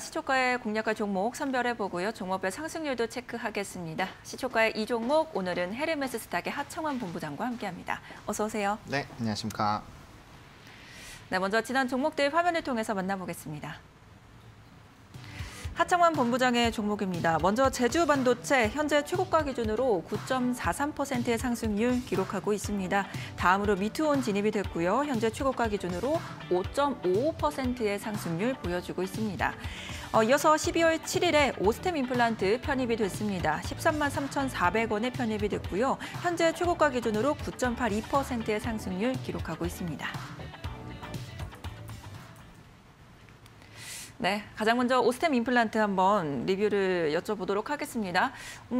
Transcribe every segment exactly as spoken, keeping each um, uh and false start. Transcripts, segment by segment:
시초가의 공략가 종목 선별해보고요. 종목별 상승률도 체크하겠습니다. 시초가의 이 종목, 오늘은 헤르메스 스탁의 하청환 본부장과 함께합니다. 어서 오세요. 네, 안녕하십니까. 네, 먼저 지난 종목들 화면을 통해서 만나보겠습니다. 하청환 본부장의 종목입니다. 먼저 제주반도체 현재 최고가 기준으로 구 점 사삼 퍼센트의 상승률 기록하고 있습니다. 다음으로 미투온 진입이 됐고요. 현재 최고가 기준으로 오 점 오오 퍼센트의 상승률 보여주고 있습니다. 어, 이어서 십이월 칠일에 오스템 임플란트 편입이 됐습니다. 십삼만 삼천사백 원에 편입이 됐고요. 현재 최고가 기준으로 구 점 팔이 퍼센트의 상승률 기록하고 있습니다. 네, 가장 먼저 오스템 임플란트 한번 리뷰를 여쭤보도록 하겠습니다.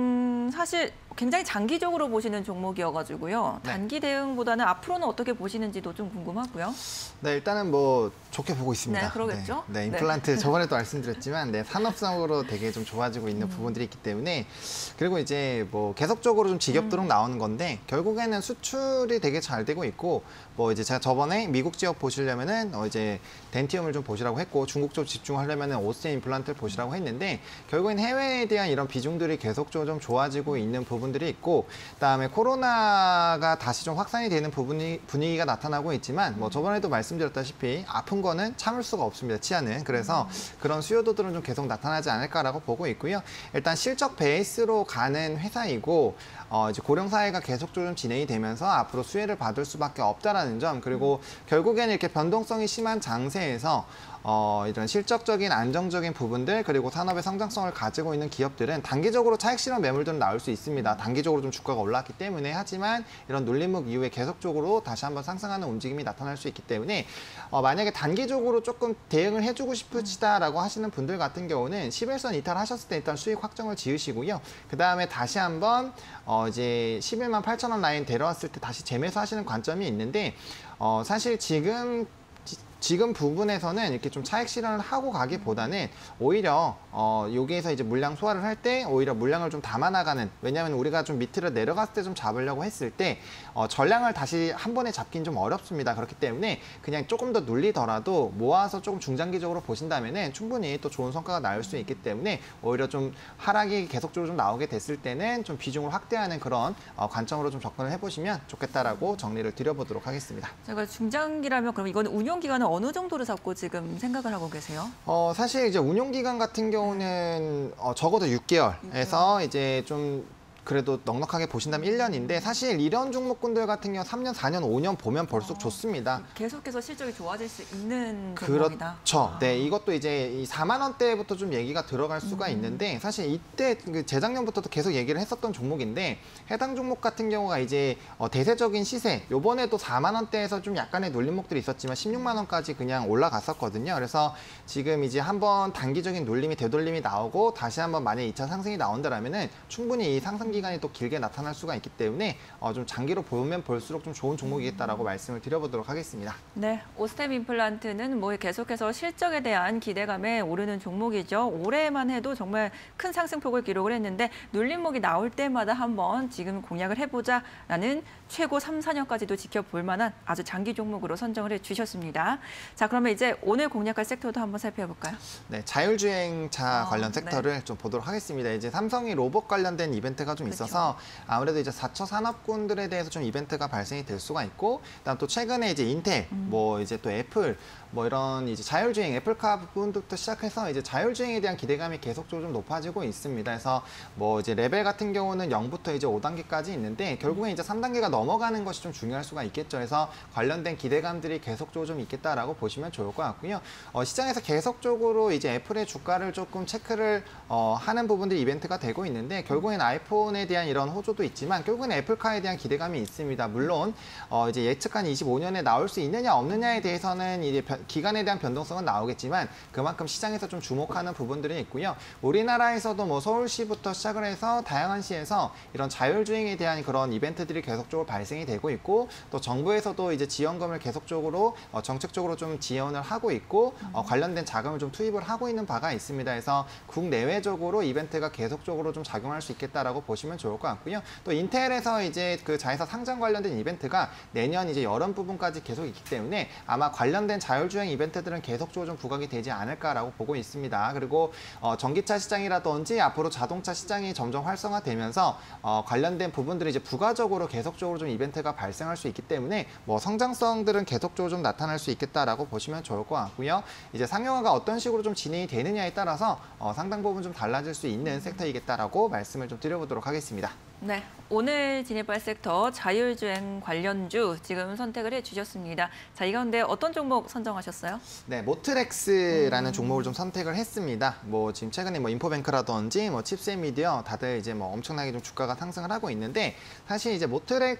음, 사실 굉장히 장기적으로 보시는 종목이어가지고요. 네. 단기 대응보다는 앞으로는 어떻게 보시는지도 좀 궁금하고요. 네, 일단은 뭐 좋게 보고 있습니다. 네, 그러겠죠. 네, 네, 네. 임플란트 저번에도 말씀드렸지만 네, 산업성으로 되게 좀 좋아지고 있는 음. 부분들이 있기 때문에 그리고 이제 뭐 계속적으로 좀 지겹도록 음. 나오는 건데 결국에는 수출이 되게 잘 되고 있고 뭐 이제 제가 저번에 미국 지역 보시려면은 어 이제 덴티움을 좀 보시라고 했고 중국 쪽 집중하려면은 오스템 임플란트를 보시라고 했는데 결국엔 해외에 대한 이런 비중들이 계속적으로 좀 좋아지고 있는 부분들이 있고 그다음에 코로나가 다시 좀 확산이 되는 부분이 분위기가 나타나고 있지만 뭐 저번에도 말씀드렸다시피 아픈 거는 참을 수가 없습니다. 치아는. 그래서 그런 수요도들은 좀 계속 나타나지 않을까라고 보고 있고요. 일단 실적 베이스로 가는 회사이고 어 이제 고령 사회가 계속적으로 좀 진행이 되면서 앞으로 수혜를 받을 수밖에 없다라는 점 그리고 결국에는 이렇게 변동성이 심한 장세에서 어, 이런 실적적인 안정적인 부분들 그리고 산업의 성장성을 가지고 있는 기업들은 단기적으로 차익 실현 매물들은 나올 수 있습니다. 단기적으로 좀 주가가 올랐기 때문에 하지만 이런 눌림목 이후에 계속적으로 다시 한번 상승하는 움직임이 나타날 수 있기 때문에 어, 만약에 단기적으로 조금 대응을 해주고 싶으시다라고 하시는 분들 같은 경우는 십일선 이탈하셨을 때 일단 수익 확정을 지으시고요. 그 다음에 다시 한번 어, 이제 십일만 팔천 원 라인 데려왔을 때 다시 재매수 하시는 관점이 있는데 어, 사실 지금 지금 부분에서는 이렇게 좀 차익 실현을 하고 가기보다는 오히려 어 여기에서 이제 물량 소화를 할 때 오히려 물량을 좀 담아 나가는 왜냐하면 우리가 좀 밑으로 내려갔을 때 좀 잡으려고 했을 때 어 전량을 다시 한 번에 잡긴 좀 어렵습니다. 그렇기 때문에 그냥 조금 더 눌리더라도 모아서 조금 중장기적으로 보신다면은 충분히 또 좋은 성과가 나올 수 있기 때문에 오히려 좀 하락이 계속적으로 좀 나오게 됐을 때는 좀 비중을 확대하는 그런 어 관점으로 좀 접근을 해보시면 좋겠다라고 정리를 드려보도록 하겠습니다. 제가 중장기라면 그럼 이거는 운용 기간은 어느 정도로 잡고 지금 생각을 하고 계세요? 어, 사실 이제 운용 기간 같은 경우는 어, 적어도 육 개월에서 이제 좀 그래도 넉넉하게 보신다면 일 년인데 사실 이런 종목군들 같은 경우 삼 년, 사 년, 오 년 보면 벌써 어, 좋습니다. 계속해서 실적이 좋아질 수 있는 종목이다. 그렇죠. 아. 네, 이것도 이제 이 사만 원대부터 좀 얘기가 들어갈 수가 음. 있는데 사실 이때 재작년부터도 계속 얘기를 했었던 종목인데 해당 종목 같은 경우가 이제 어, 대세적인 시세 요번에도 사만 원대에서 좀 약간의 눌림목들이 있었지만 십육만 원까지 그냥 올라갔었거든요. 그래서 지금 이제 한번 단기적인 눌림이 되돌림이 나오고 다시 한번 만약 이 차 상승이 나온다라면은 충분히 이 상승 기간이 또 길게 나타날 수가 있기 때문에 어, 좀 장기로 보면 볼수록 좀 좋은 종목이겠다라고 말씀을 드려보도록 하겠습니다. 네, 오스템 임플란트는 뭐 계속해서 실적에 대한 기대감에 오르는 종목이죠. 올해만 해도 정말 큰 상승폭을 기록을 했는데 눌림목이 나올 때마다 한번 지금 공략을 해보자라는 최고 삼, 사 년까지도 지켜볼 만한 아주 장기 종목으로 선정을 해주셨습니다. 자, 그러면 이제 오늘 공략할 섹터도 한번 살펴볼까요? 네, 자율주행차 아, 관련 섹터를 네. 좀 보도록 하겠습니다. 이제 삼성이 로봇 관련된 이벤트가 좀 그렇죠. 있어서 아무래도 이제 사 차 산업군들에 대해서 좀 이벤트가 발생이 될 수가 있고, 그다음 또 최근에 이제 인텔, 음. 뭐 이제 또 애플, 뭐 이런 이제 자율주행 애플카 부분부터 시작해서 이제 자율주행에 대한 기대감이 계속적으로 좀 높아지고 있습니다. 그래서 뭐 이제 레벨 같은 경우는 영부터 이제 오 단계까지 있는데 결국엔 이제 삼 단계가 넘어가는 것이 좀 중요할 수가 있겠죠. 그래서 관련된 기대감들이 계속적으로 좀 있겠다라고 보시면 좋을 것 같고요. 어, 시장에서 계속적으로 이제 애플의 주가를 조금 체크를 어, 하는 부분들이 이벤트가 되고 있는데 결국엔 아이폰에 대한 이런 호조도 있지만 결국엔 애플카에 대한 기대감이 있습니다. 물론 어, 이제 예측한 이십오 년에 나올 수 있느냐 없느냐에 대해서는 이제 변, 기간에 대한 변동성은 나오겠지만 그만큼 시장에서 좀 주목하는 부분들이 있고요. 우리나라에서도 뭐 서울시부터 시작을 해서 다양한 시에서 이런 자율주행에 대한 그런 이벤트들이 계속적으로 발생이 되고 있고 또 정부에서도 이제 지원금을 계속적으로 어, 정책적으로 좀 지원을 하고 있고 어, 관련된 자금을 좀 투입을 하고 있는 바가 있습니다. 그래서 국내외적으로 이벤트가 계속적으로 좀 작용할 수 있겠다라고 보시면 좋을 것 같고요. 또 인텔에서 이제 그 자회사 상장 관련된 이벤트가 내년 이제 여름 부분까지 계속 있기 때문에 아마 관련된 자율 자율주행 이벤트들은 계속적으로 좀 부각이 되지 않을까라고 보고 있습니다. 그리고 어, 전기차 시장이라든지 앞으로 자동차 시장이 점점 활성화되면서 어, 관련된 부분들이 이제 부가적으로 계속적으로 좀 이벤트가 발생할 수 있기 때문에 뭐 성장성들은 계속적으로 좀 나타날 수 있겠다라고 보시면 좋을 것 같고요. 이제 상용화가 어떤 식으로 좀 진행이 되느냐에 따라서 어, 상당 부분 좀 달라질 수 있는 섹터이겠다라고 말씀을 좀 드려보도록 하겠습니다. 네, 오늘 진입할 섹터 자율주행 관련주 지금 선택을 해주셨습니다. 자, 이 가운데 어떤 종목 선정하셨어요? 네, 모트렉스라는 음. 종목을 좀 선택을 했습니다. 뭐 지금 최근에 뭐 인포뱅크라든지 뭐 칩셋미디어 다들 이제 뭐 엄청나게 좀 주가가 상승을 하고 있는데 사실 이제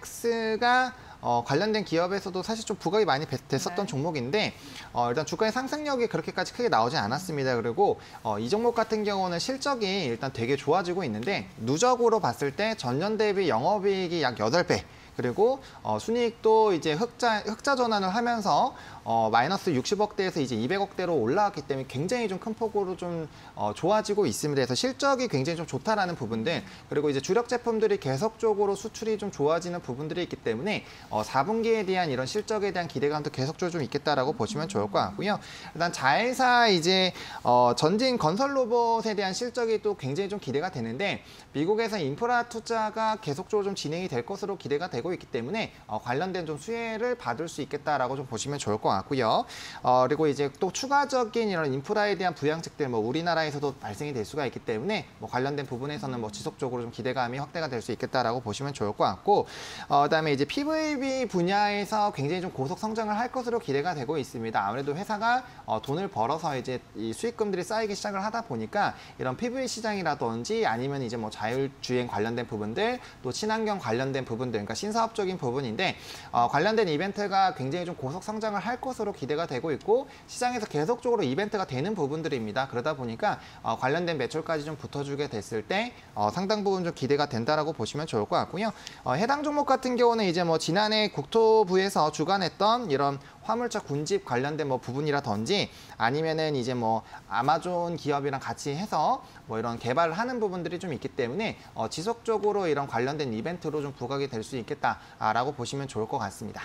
모트렉스가 어, 관련된 기업에서도 사실 좀 부각이 많이 됐었던 네. 종목인데 어, 일단 주가의 상승력이 그렇게까지 크게 나오지 않았습니다. 그리고 어, 이 종목 같은 경우는 실적이 일단 되게 좋아지고 있는데 누적으로 봤을 때 전년 대비 영업이익이 약 여덟 배 그리고 어, 순이익도 이제 흑자 흑자 전환을 하면서 어, 마이너스 육십억대에서 이제 이백억대로 올라왔기 때문에 굉장히 좀 큰 폭으로 좀 어, 좋아지고 있습니다. 그래서 실적이 굉장히 좀 좋다라는 부분들 그리고 이제 주력 제품들이 계속적으로 수출이 좀 좋아지는 부분들이 있기 때문에 어, 사 분기에 대한 이런 실적에 대한 기대감도 계속적으로 좀 있겠다라고 보시면 좋을 것 같고요. 일단 자회사 이제 어, 전진 건설 로봇에 대한 실적이 또 굉장히 좀 기대가 되는데 미국에서 인프라 투자가 계속적으로 좀 진행이 될 것으로 기대가 되고 있기 때문에 어, 관련된 좀 수혜를 받을 수 있겠다라고 좀 보시면 좋을 것 같고요. 어, 그리고 이제 또 추가적인 이런 인프라에 대한 부양책들 뭐 우리나라에서도 발생이 될 수가 있기 때문에 뭐 관련된 부분에서는 뭐 지속적으로 좀 기대감이 확대가 될 수 있겠다라고 보시면 좋을 것 같고 어, 그다음에 이제 피브이비 분야에서 굉장히 좀 고속 성장을 할 것으로 기대가 되고 있습니다. 아무래도 회사가 어, 돈을 벌어서 이제 이 수익금들이 쌓이기 시작을 하다 보니까 이런 피브이 시장이라든지 아니면 이제 뭐 자율주행 관련된 부분들 또 친환경 관련된 부분들 그러니까 신사업적인 부분인데 어, 관련된 이벤트가 굉장히 좀 고속 성장을 할 것으로 기대가 되고 있고 시장에서 계속적으로 이벤트가 되는 부분들입니다. 그러다 보니까 어, 관련된 매출까지 좀 붙어주게 됐을 때 어, 상당 부분 좀 기대가 된다라고 보시면 좋을 것 같고요. 어, 해당 종목 같은 경우는 이제 뭐 지난해 국토부에서 주관했던 이런 화물차 군집 관련된 뭐 부분이라든지 아니면은 이제 뭐 아마존 기업이랑 같이 해서 뭐 이런 개발을 하는 부분들이 좀 있기 때문에 어, 지속적으로 이런 관련된 이벤트로 좀 부각이 될 수 있겠다라고 보시면 좋을 것 같습니다.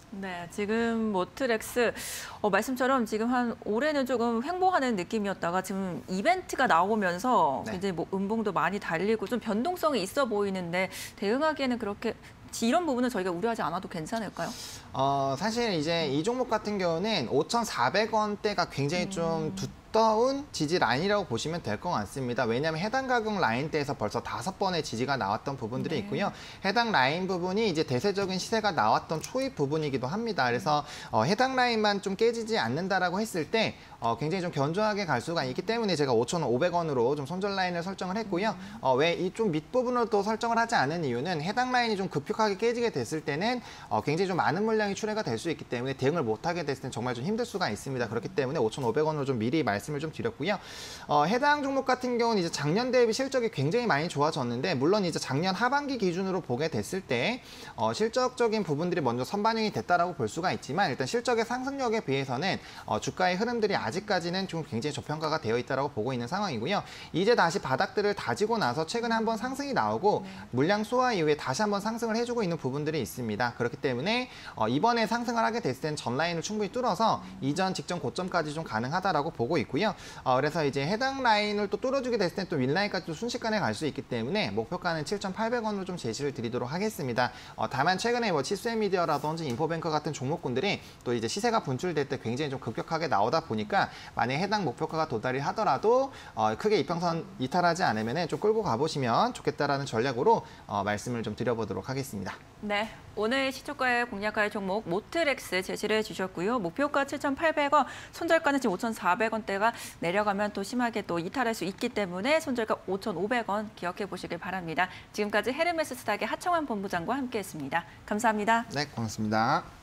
네, 지금 모트렉스 어, 말씀처럼 지금 한 올해는 조금 횡보하는 느낌이었다가 지금 이벤트가 나오면서 네. 이제 뭐 음봉도 많이 달리고 좀 변동성이 있어 보이는데 대응하기에는 그렇게 이런 부분은 저희가 우려하지 않아도 괜찮을까요? 어, 사실 이제 이 종목 같은 경우는 오천사백 원대가 굉장히 좀 두터운 지지 라인이라고 보시면 될 것 같습니다. 왜냐하면 해당 가격 라인대에서 벌써 다섯 번의 지지가 나왔던 부분들이 네. 있고요. 해당 라인 부분이 이제 대세적인 시세가 나왔던 초입 부분이기도 합니다. 그래서 어, 해당 라인만 좀 깨지지 않는다라고 했을 때 어, 굉장히 좀 견조하게 갈 수가 있기 때문에 제가 오천오백 원으로 좀 손절 라인을 설정을 했고요. 어, 왜 이 좀 밑부분으로 또 설정을 하지 않은 이유는 해당 라인이 좀 급격하게 깨지게 됐을 때는 어, 굉장히 좀 많은 물량이 출회가 될 수 있기 때문에 대응을 못하게 됐을 때는 정말 좀 힘들 수가 있습니다. 그렇기 때문에 오천오백 원으로 좀 미리 말씀을 좀 드렸고요. 어, 해당 종목 같은 경우는 이제 작년 대비 실적이 굉장히 많이 좋아졌는데 물론 이제 작년 하반기 기준으로 보게 됐을 때 어, 실적적인 부분들이 먼저 선반영이 됐다라고 볼 수가 있지만 일단 실적의 상승력에 비해서는 어, 주가의 흐름들이 아직까지는 좀 굉장히 저평가가 되어 있다라고 보고 있는 상황이고요. 이제 다시 바닥들을 다지고 나서 최근에 한번 상승이 나오고 네. 물량 소화 이후에 다시 한번 상승을 해주고 있는 부분들이 있습니다. 그렇기 때문에 어, 이번에 상승을 하게 됐을 때는 전 라인을 충분히 뚫어서 이전 직전 고점까지 좀 가능하다라고 보고 있고요. 어, 그래서 이제 해당 라인을 또 뚫어주게 됐을 때 또 윗라인까지 또 순식간에 갈 수 있기 때문에 목표가는 칠천팔백 원으로 좀 제시를 드리도록 하겠습니다. 어, 다만 최근에 뭐 칩셋미디어라든지 인포뱅크 같은 종목군들이 또 이제 시세가 분출될 때 굉장히 좀 급격하게 나오다 보니까 만약 해당 목표가가 도달이 하더라도 어, 크게 이평선 이탈하지 않으면 좀 끌고 가보시면 좋겠다라는 전략으로 어, 말씀을 좀 드려보도록 하겠습니다. 네, 오늘 시초가에 공략할 종목 모트렉스 제시를 해주셨고요. 목표가 칠천팔백 원, 손절가는 지금 오천사백 원대가 내려가면 또 심하게 또 이탈할 수 있기 때문에 손절가 오천오백 원 기억해 보시길 바랍니다. 지금까지 헤르메스 스탁의 하청환 본부장과 함께했습니다. 감사합니다. 네, 고맙습니다.